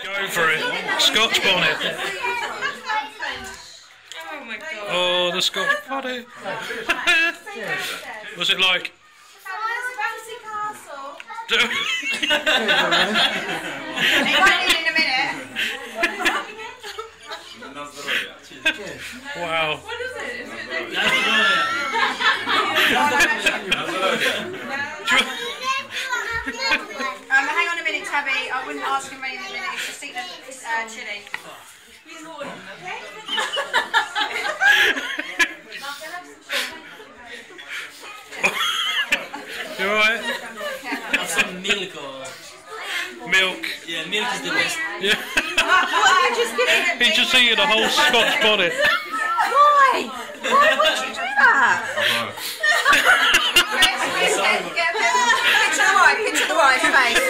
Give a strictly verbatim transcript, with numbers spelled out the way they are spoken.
Go for it. Scotch bonnet. Oh my god. Oh, the Scotch bonnet. Was it like... It won't be in a minute. Wow. What is it? Is it um, hang on a minute, Tabby. I wouldn't ask him anything in a minute. He's just eating uh, chilli. You alright? Have some milk or... Milk. Yeah, milk is the best. Yeah. What are you just giving? He just eating a whole Scotch bonnet. Why? Why would you do that? Picture the wife, picture the wife's face.